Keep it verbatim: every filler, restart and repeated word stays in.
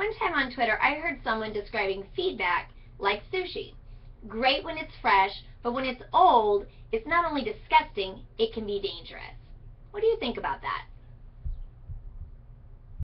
One time on Twitter, I heard someone describing feedback like sushi. Great when it's fresh, but when it's old, it's not only disgusting, it can be dangerous. What do you think about that?